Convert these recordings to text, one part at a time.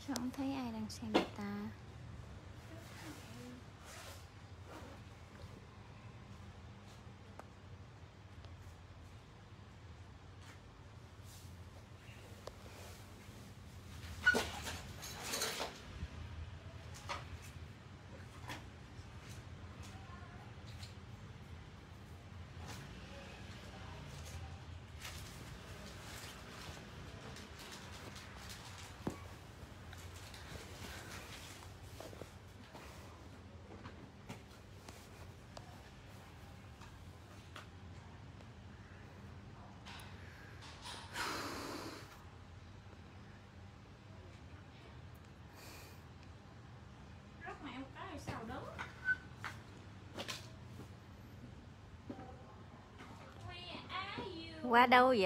Sao không thấy ai đang xem người ta? Qua đâu vậy?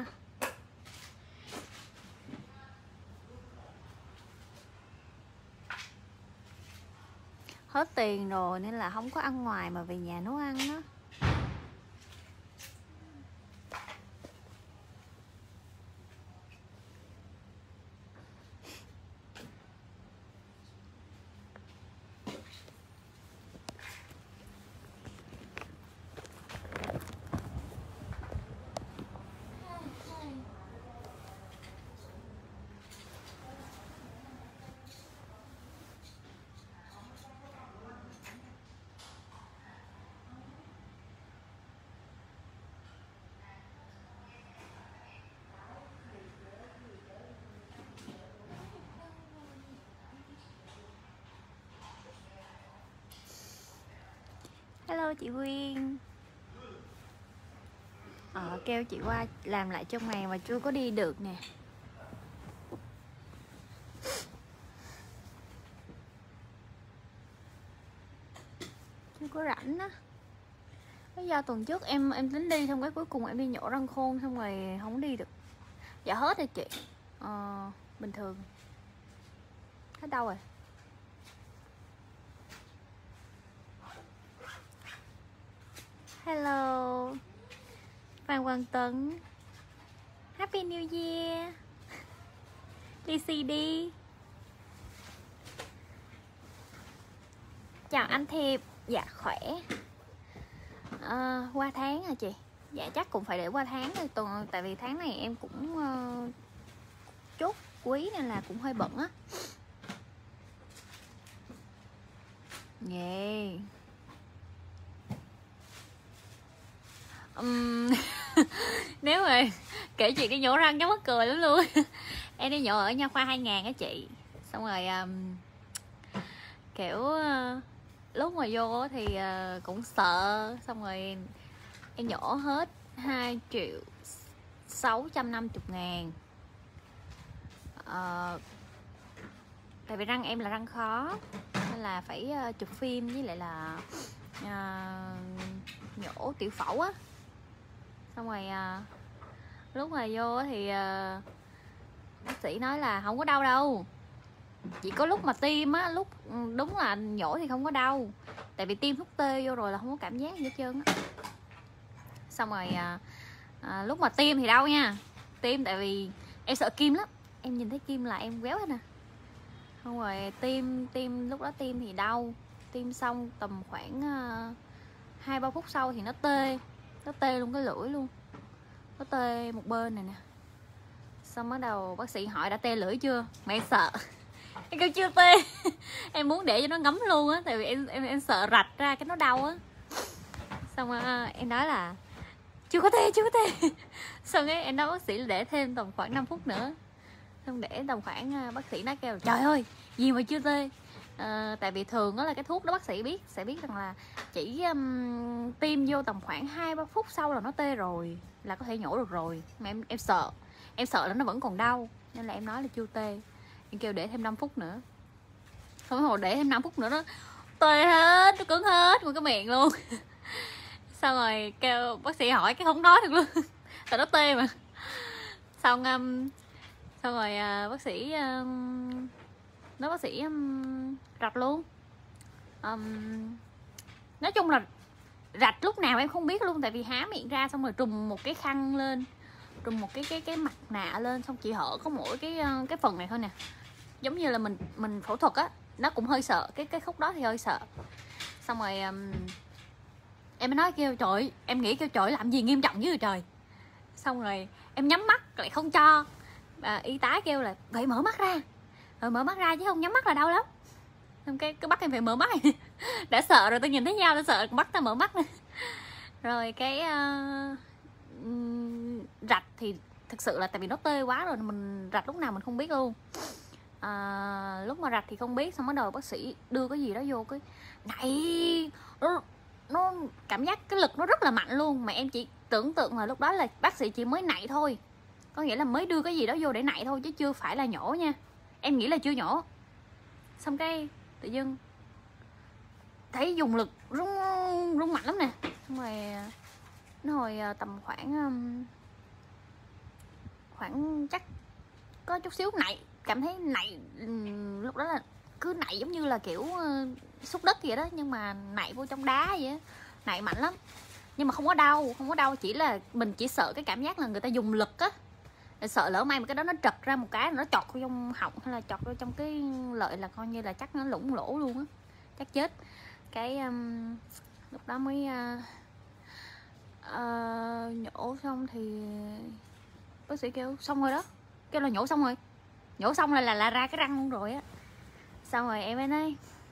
Hết tiền rồi nên là không có ăn ngoài mà về nhà nấu ăn đó. Hello chị Quyên. Kêu chị qua làm lại cho mày mà chưa có đi được nè. Chưa có rảnh á. Lý do tuần trước em tính đi, xong cái cuối cùng em đi nhổ răng khôn xong rồi không đi được. Dạ hết rồi chị. Bình thường. Hết đâu rồi? Hello Phan Quang Tấn. Happy New Year. đi. Chào anh Thiệp. Dạ khỏe. Qua tháng hả chị? Dạ chắc cũng phải để qua tháng rồi. Tại vì tháng này em cũng chốt quý nên là cũng hơi bận á. Yeah. Nếu mà kể chuyện đi nhổ răng cho mắc cười lắm luôn. Em đi nhổ ở Nha Khoa 2000 á chị. Xong rồi kiểu lúc mà vô thì cũng sợ. Xong rồi em nhổ hết 2.650.000. Tại vì răng em là răng khó nên là phải chụp phim với lại là nhổ tiểu phẫu á. Xong rồi lúc mà vô thì bác sĩ nói là không có đau đâu, chỉ có lúc mà tiêm á, lúc đúng là nhổ thì không có đau, tại vì tiêm thuốc tê vô rồi là không có cảm giác gì hết trơn á. Xong rồi lúc mà tiêm thì đau nha, tiêm tại vì em sợ kim lắm, em nhìn thấy kim là em quéo hết nè. Xong rồi tiêm lúc đó tiêm thì đau, tiêm xong tầm khoảng 2-3 phút sau thì nó tê luôn cái lưỡi luôn, nó tê một bên này nè. Xong bắt đầu bác sĩ hỏi đã tê lưỡi chưa, mẹ sợ. Em kêu chưa tê. Em muốn để cho nó ngấm luôn á, tại vì em sợ rạch ra cái nó đau á. Xong em nói là chưa có tê. Xong cái em nói bác sĩ là để thêm tầm khoảng 5 phút nữa. Xong để tầm khoảng bác sĩ nói kêu trời ơi gì mà chưa tê. Tại vì thường đó là cái thuốc đó bác sĩ sẽ biết rằng là chỉ tiêm vô tầm khoảng 2-3 phút sau là nó tê rồi, là có thể nhổ được rồi. Mà em sợ là nó vẫn còn đau nên là em nói là chưa tê. Em kêu để thêm 5 phút nữa. Không hồi để thêm 5 phút nữa nó tê hết, nó cứng hết một cái miệng luôn. Xong rồi kêu bác sĩ hỏi cái không nói được luôn. Tại nó tê mà. Xong rồi bác sĩ nói bác sĩ rạch luôn. Nói chung là rạch lúc nào em không biết luôn, tại vì há miệng ra xong rồi trùm một cái khăn lên, trùm một cái mặt nạ lên, xong chỉ hở có mỗi cái phần này thôi nè, giống như là mình phẫu thuật á, nó cũng hơi sợ, cái khúc đó thì hơi sợ. Xong rồi em mới nói kêu trời, em nghĩ kêu trời làm gì nghiêm trọng dữ rồi trời. Xong rồi em nhắm mắt lại không cho, y tá kêu là vậy mở mắt ra, rồi mở mắt ra chứ không nhắm mắt là đau lắm. Xong cái bắt em phải mở mắt. Đã sợ rồi, tôi nhìn thấy nhau đã sợ, bắt ta mở mắt. Rồi cái rạch thì thực sự là tại vì nó tê quá rồi, mình rạch lúc nào mình không biết luôn. Lúc mà rạch thì không biết, xong bắt đầu bác sĩ đưa cái gì đó vô, cái này nó cảm giác cái lực nó rất là mạnh luôn, mà em chỉ tưởng tượng là lúc đó là bác sĩ chỉ mới nạy thôi, có nghĩa là mới đưa cái gì đó vô để nạy thôi chứ chưa phải là nhổ nha, em nghĩ là chưa nhổ. Xong cái tự dưng thấy dùng lực rung mạnh lắm nè. Xong rồi nó hồi tầm khoảng chắc có chút xíu nạy, cảm thấy nạy, lúc đó là cứ nạy giống như là kiểu xúc đất vậy đó, nhưng mà nạy vô trong đá vậy á, nạy mạnh lắm. Nhưng mà không có đau, chỉ là mình chỉ sợ cái cảm giác là người ta dùng lực á, sợ lỡ may mà cái đó nó trật ra một cái, nó chọt vô trong họng hay là chọt vô trong cái lợi là coi như là chắc nó lủng lỗ luôn á, chắc chết. Cái lúc đó mới nhổ xong thì bác sĩ kêu xong rồi đó, kêu là nhổ xong rồi, nhổ xong là ra cái răng luôn rồi á. Xong rồi em mới nói,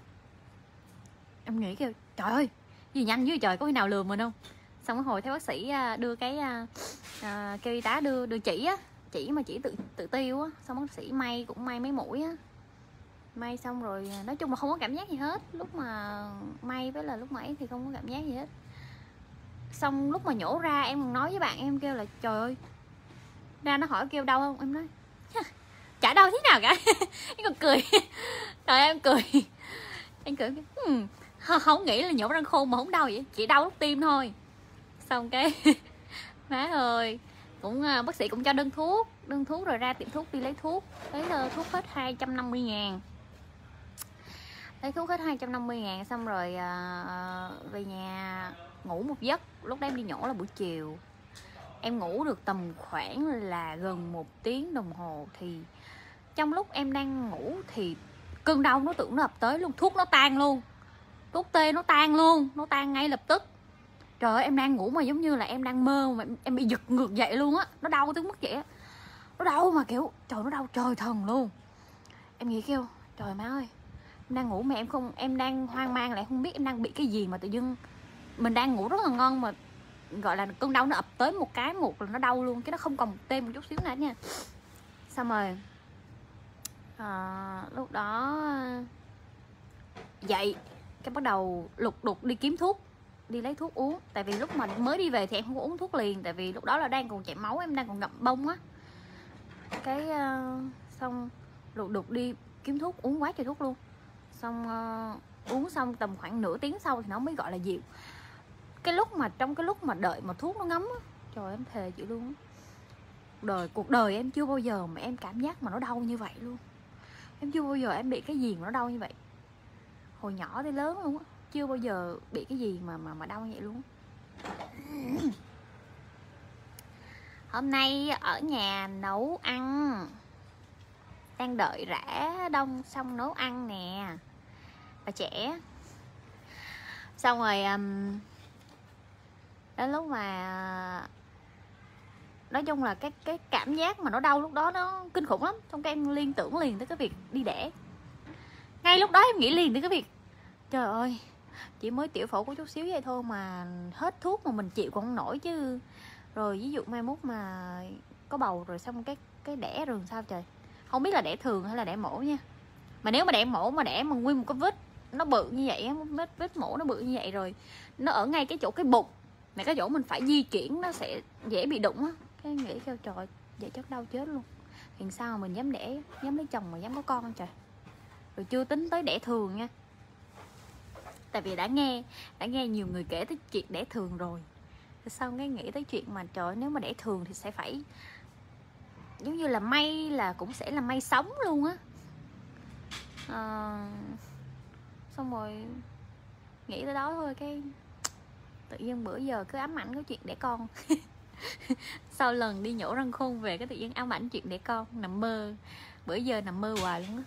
em nghĩ kêu trời ơi gì nhanh dữ trời, có khi nào lừa mình không. Xong cái hồi thấy bác sĩ đưa cái kêu y tá đưa chỉ á, chỉ mà chỉ tự tiêu á, xong bác sĩ may cũng may mấy mũi á, may xong rồi nói chung là không có cảm giác gì hết, lúc mà may với là lúc mà ấy thì không có cảm giác gì hết. Xong lúc mà nhổ ra em còn nói với bạn em kêu là trời ơi, ra nó hỏi kêu đau không, em nói chả đau thế nào cả. Em còn cười. Rồi em cười, em cười không nghĩ là nhổ răng khôn mà không đau vậy, chỉ đau lúc tim thôi. Xong cái má ơi, cũng bác sĩ cũng cho đơn thuốc rồi ra tiệm thuốc đi lấy thuốc thuốc hết 250.000, lấy thuốc hết 250.000. Xong rồi về nhà ngủ một giấc. Lúc đó em đi nhổ là buổi chiều, em ngủ được tầm khoảng là gần 1 tiếng đồng hồ. Thì trong lúc em đang ngủ thì cơn đau nó tưởng nó ập tới luôn, thuốc nó tan luôn, thuốc tê nó tan luôn, nó tan ngay lập tức. Trời ơi, em đang ngủ mà giống như là em đang mơ mà em bị giật ngược dậy luôn á, nó đau tới mức vậy á, nó đau mà kiểu trời, nó đau trời thần luôn. Em nghĩ kêu trời má ơi, em đang ngủ mà em đang hoang mang, lại không biết em đang bị cái gì mà tự dưng mình đang ngủ rất là ngon mà gọi là cơn đau nó ập tới một cái, một là nó đau luôn, chứ nó không còn tê một chút xíu nữa nha. Xong rồi lúc đó dậy cái bắt đầu lục đục đi kiếm thuốc, đi lấy thuốc uống. Tại vì lúc mà mới đi về thì em không có uống thuốc liền, tại vì lúc đó là đang còn chảy máu, em đang còn ngậm bông á. Cái xong lục đục đi kiếm thuốc uống quá trời thuốc luôn. Xong uống xong tầm khoảng nửa tiếng sau thì nó mới gọi là dịu. Trong cái lúc mà đợi mà thuốc nó ngấm á, trời em thề chị luôn á, cuộc đời em chưa bao giờ mà em cảm giác mà nó đau như vậy luôn. Em chưa bao giờ em bị cái gì mà nó đau như vậy, hồi nhỏ tới lớn luôn á, chưa bao giờ bị cái gì mà đau như vậy luôn. Hôm nay ở nhà nấu ăn, đang đợi rã đông xong nấu ăn nè, bà trẻ. Xong rồi đến lúc mà nói chung là cái cảm giác mà nó đau lúc đó nó kinh khủng lắm. Xong cái em liên tưởng liền tới cái việc đi đẻ. Ngay lúc đó em nghĩ liền tới cái việc trời ơi, chỉ mới tiểu phẫu có chút xíu vậy thôi mà hết thuốc mà mình chịu còn không nổi chứ. Rồi ví dụ mai mốt mà có bầu rồi xong cái đẻ rồi sao trời. Không biết là đẻ thường hay là đẻ mổ nha. Mà nếu mà đẻ mổ mà đẻ mà nguyên một cái vết nó bự như vậy, vết mổ nó bự như vậy rồi, nó ở ngay cái chỗ cái bụng mà cái chỗ mình phải di chuyển nó sẽ dễ bị đụng á. Cái nghĩ kêu trời, vậy chắc đau chết luôn. Thì sao mà mình dám đẻ, dám lấy chồng mà dám có con không trời. Rồi chưa tính tới đẻ thường nha. Tại vì đã nghe nhiều người kể tới chuyện đẻ thường rồi. Xong cái nghĩ tới chuyện mà trời, nếu mà đẻ thường thì sẽ phải giống như là may, là cũng sẽ là may sống luôn á. Xong rồi nghĩ tới đó thôi, cái tự nhiên bữa giờ cứ ám ảnh có chuyện đẻ con. Sau lần đi nhổ răng khôn về cái tự nhiên ám ảnh chuyện đẻ con, nằm mơ Bữa giờ nằm mơ hoài luôn á.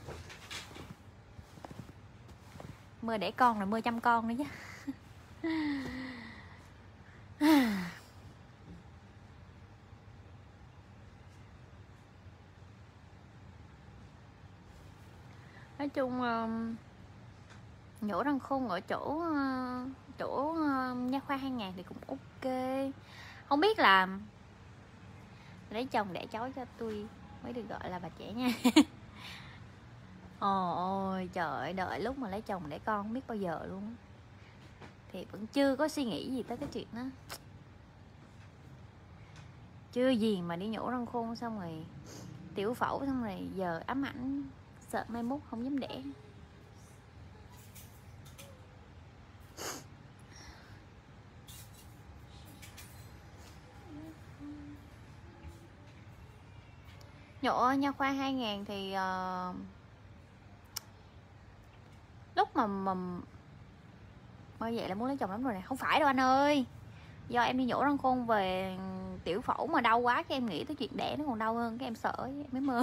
Mơ đẻ con rồi mơ chăm con nữa chứ. Nói chung nhổ răng khôn ở chỗ nha khoa 2000 thì cũng ok. Không biết là lấy chồng đẻ cháu cho tôi mới được gọi là bà trẻ nha. Ôi trời ơi, đợi lúc mà lấy chồng đẻ con không biết bao giờ luôn. Thì vẫn chưa có suy nghĩ gì tới cái chuyện đó. Chưa gì mà đi nhổ răng khôn xong rồi tiểu phẫu xong rồi giờ ám ảnh, sợ mai mốt không dám đẻ. Nhổ nha khoa 2000 thì lúc mà vậy là muốn lấy chồng lắm rồi nè. Không phải đâu anh ơi, do em đi nhổ răng khôn về tiểu phẫu mà đau quá, cái em nghĩ tới chuyện đẻ nó còn đau hơn, cái em sợ em mới mơ.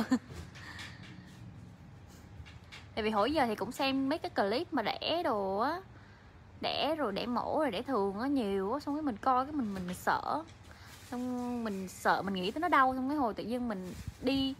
Tại vì hồi giờ thì cũng xem mấy cái clip mà đẻ đồ á, đẻ rồi đẻ mổ rồi đẻ thường á nhiều á, xong cái mình coi cái mình sợ, xong mình sợ, mình nghĩ tới nó đau, xong cái hồi tự nhiên mình đi.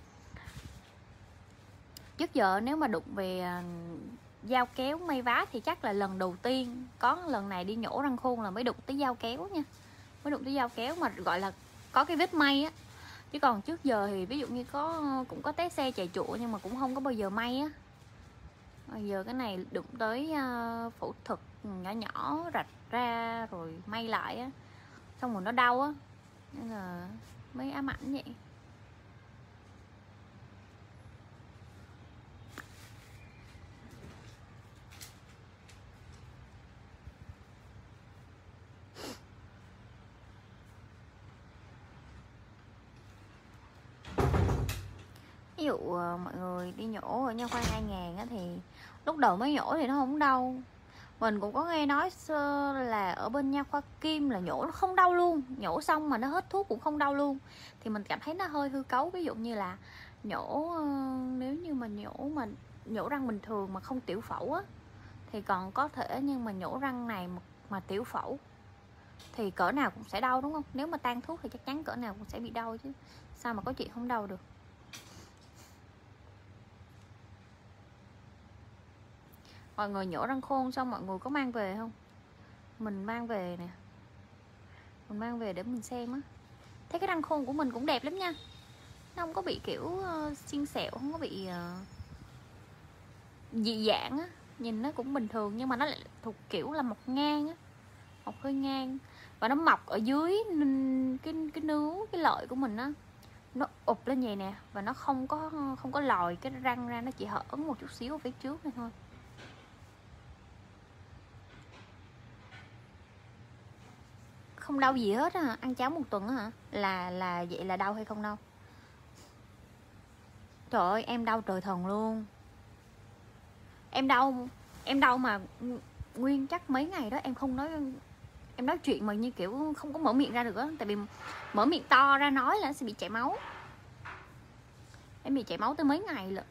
Trước giờ nếu mà đụng về dao kéo may vá thì chắc là lần đầu tiên, có lần này đi nhổ răng khôn là mới đụng tới dao kéo nha, mới đụng tới dao kéo mà gọi là có cái vết may á. Chứ còn trước giờ thì ví dụ như cũng có té xe chạy chụa nhưng mà cũng không có bao giờ may á. Bây giờ cái này đụng tới phẫu thuật nhỏ nhỏ rạch ra rồi may lại á, xong rồi nó đau á, nên là mới ám ảnh vậy. Ví dụ mọi người đi nhổ ở nha khoa 2000 á, thì lúc đầu mới nhổ thì nó không đau. Mình cũng có nghe nói là ở bên nha khoa Kim là nhổ nó không đau luôn, nhổ xong mà nó hết thuốc cũng không đau luôn. Thì mình cảm thấy nó hơi hư cấu. Ví dụ như là nhổ nếu như mà nhổ răng bình thường mà không tiểu phẫu á thì còn có thể, nhưng mà nhổ răng này mà tiểu phẫu thì cỡ nào cũng sẽ đau đúng không? Nếu mà tan thuốc thì chắc chắn cỡ nào cũng sẽ bị đau chứ, sao mà có chuyện không đau được. Mọi người nhổ răng khôn xong mọi người có mang về không? Mình mang về nè, mình mang về để mình xem á. Thấy cái răng khôn của mình cũng đẹp lắm nha, nó không có bị kiểu xiên xẹo, không có bị dị dạng á, nhìn nó cũng bình thường, nhưng mà nó lại thuộc kiểu là mọc ngang á, mọc hơi ngang, và nó mọc ở dưới cái nướu, cái lợi của mình á, nó ụp lên vậy nè, và nó không có lòi cái răng ra, nó chỉ hở một chút xíu ở phía trước này thôi. Không đau gì hết á. Ăn cháo 1 tuần á hả? Là vậy là đau hay không đau? Trời ơi em đau trời thần luôn. Em đau mà nguyên chắc mấy ngày đó em không nói, em nói chuyện mà như kiểu không có mở miệng ra được á. Tại vì mở miệng to ra nói là sẽ bị chảy máu. Em bị chảy máu tới mấy ngày lận.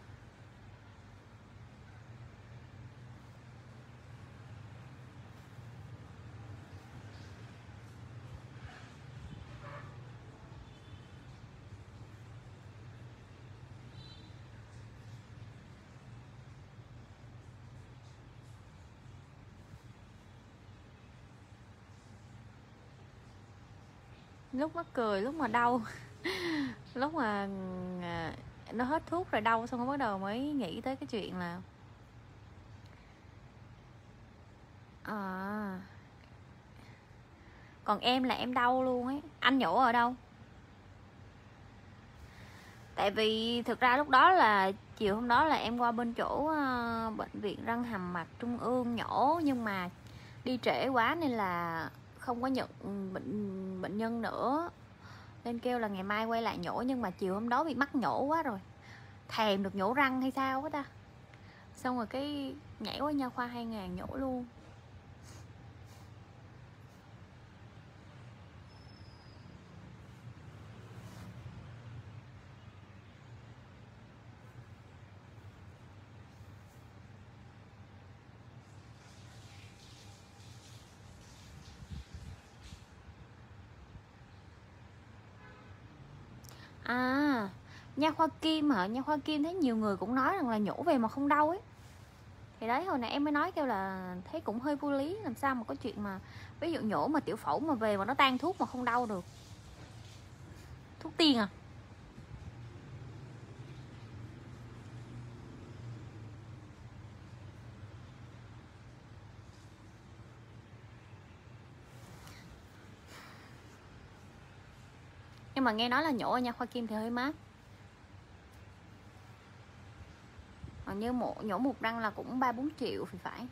Lúc mắc cười, lúc mà đau. Lúc mà nó hết thuốc rồi đau, xong rồi bắt đầu mới nghĩ tới cái chuyện là còn em là em đau luôn ấy. Anh nhổ ở đâu? Tại vì thực ra lúc đó là chiều hôm đó là em qua bên chỗ bệnh viện răng hàm mặt trung ương nhổ, nhưng mà đi trễ quá nên là không có nhận bệnh nhân nữa, nên kêu là ngày mai quay lại nhổ. Nhưng mà chiều hôm đó bị mắc nhổ quá rồi, thèm được nhổ răng hay sao quá ta, xong rồi cái nhảy qua nha khoa 2000 nhổ luôn. À, nha khoa Kim hả? Nha khoa Kim thấy nhiều người cũng nói rằng là nhổ về mà không đau ấy. Thì đấy, hồi nãy em mới nói kêu là thấy cũng hơi vô lý. Làm sao mà có chuyện mà ví dụ nhổ mà tiểu phẫu mà về mà nó tan thuốc mà không đau được. Thuốc tiên à? Nhưng mà nghe nói là nhổ ở nha khoa Kim thì hơi mát. Hình như nhổ một răng là cũng 3-4 triệu thì phải.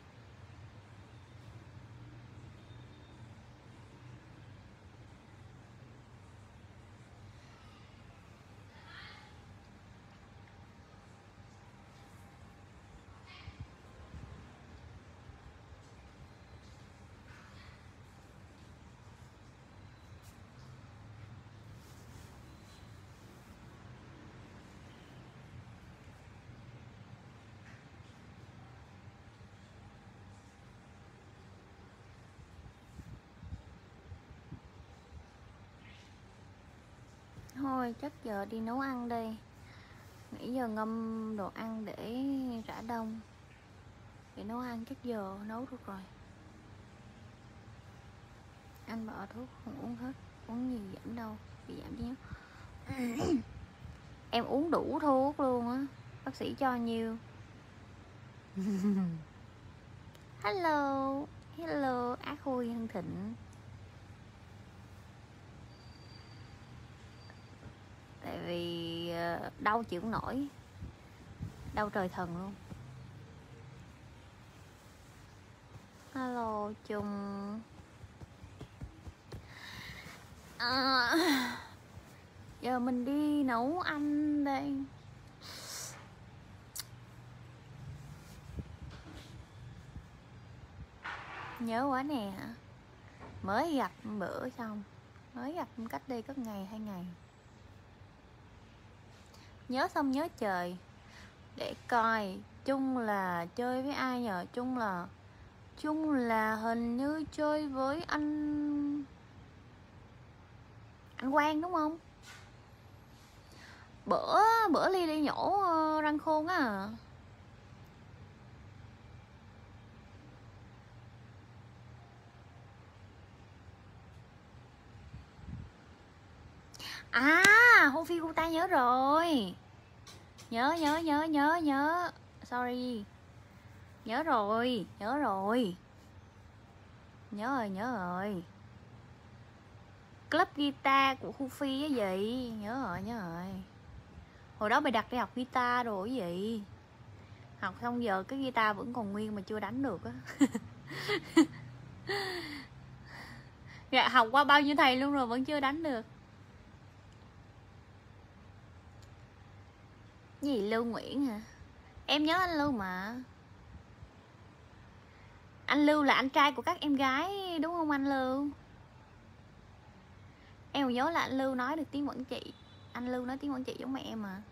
Thôi chắc giờ đi nấu ăn đây. Nãy giờ ngâm đồ ăn để rã đông. Để nấu ăn chắc giờ nấu được rồi. Anh bỏ thuốc không uống hết. Uống gì giảm đâu. Bị giảm chứ. Em uống đủ thuốc luôn á. Bác sĩ cho nhiêu. Hello. Hello Á Khôi Hân Thịnh. Tại vì đau chịu không nổi. Đau trời thần luôn. Hello Trung. Giờ mình đi nấu ăn đây. Nhớ quá nè. Mới gặp bữa xong. Mới gặp cách đây có ngày 2 ngày. Nhớ xong nhớ trời. Để coi Trung là chơi với ai nhờ. Trung là hình như chơi với anh Quang đúng không? Bữa Ly đi nhổ răng khôn á. À, Hô Phi Cô Ta nhớ rồi. Nhớ. Sorry. Nhớ rồi. Nhớ rồi. Club guitar của Hu Phi á gì. Nhớ rồi. Hồi đó mày đặt đi học guitar rồi cái gì. Học xong giờ cái guitar vẫn còn nguyên mà chưa đánh được á. Dạ, học qua bao nhiêu thầy luôn rồi vẫn chưa đánh được. Gì Lưu Nguyễn hả? Em nhớ anh Lưu mà. Anh Lưu là anh trai của các em gái đúng không anh Lưu? Em nhớ là anh Lưu nói được tiếng Quảng Trị. Anh Lưu nói tiếng Quảng Trị giống mẹ em mà.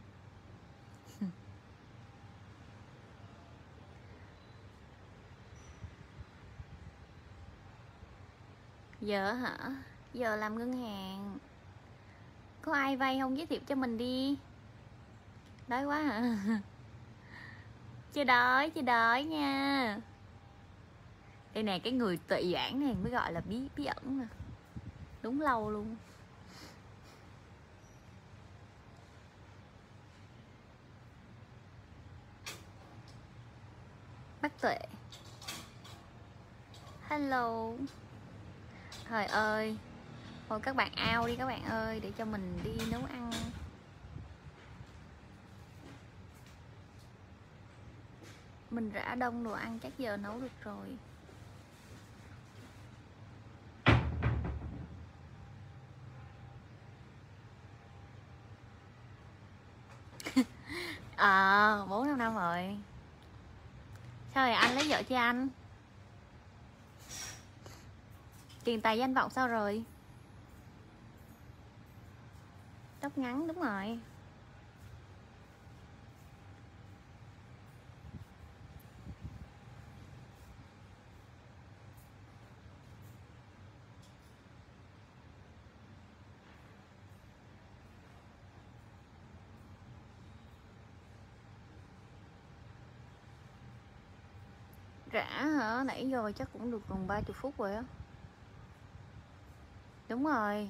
Giờ hả? Giờ làm ngân hàng. Có ai vay không giới thiệu cho mình đi. Đói quá hả? Chưa đói nha. Đây nè, cái người tị giảng này mới gọi là bí ẩn nè. Đúng lâu luôn. Bác Tuệ. Hello. Trời ơi. Thôi các bạn out đi các bạn ơi. Để cho mình đi nấu ăn. Mình rã đông đồ ăn chắc giờ nấu được rồi. À 4-5 năm rồi. Sao rồi anh lấy vợ cho anh? Tiền tài danh vọng sao rồi? Tóc ngắn đúng rồi. rã hả? Nãy giờ chắc cũng được gần 30 phút rồi á. Đúng rồi.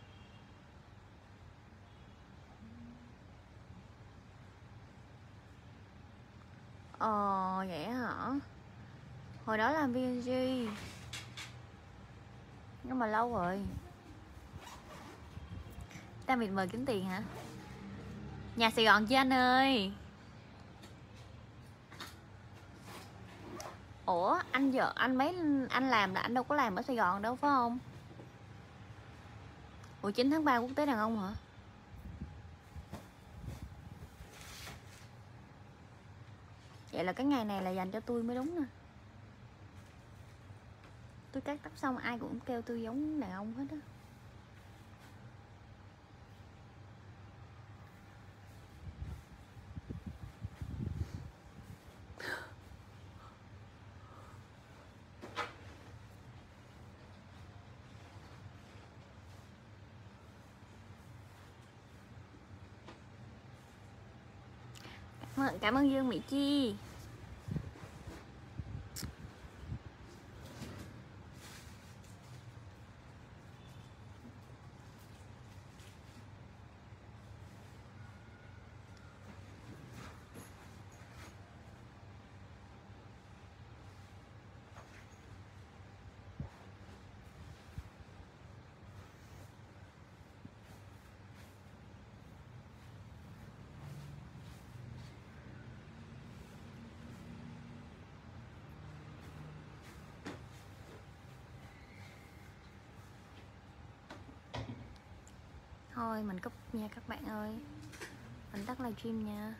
Vậy hả? Hồi đó làm VNG nhưng mà lâu rồi. Ta mịt mờ kiếm tiền hả? Nhà Sài Gòn chứ anh ơi. Ủa anh giờ anh làm là anh đâu có làm ở Sài Gòn đâu phải không? Ủa 9 tháng 3 quốc tế đàn ông hả? Vậy là cái ngày này là dành cho tôi mới đúng nè. Tôi cắt tóc xong ai cũng kêu tôi giống đàn ông hết á. Cảm ơn Dương Mỹ Chi. Thôi mình cúp nha các bạn ơi. Mình tắt livestream nha.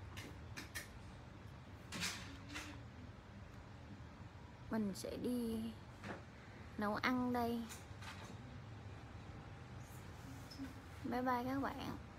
Mình sẽ đi nấu ăn đây. Bye bye các bạn.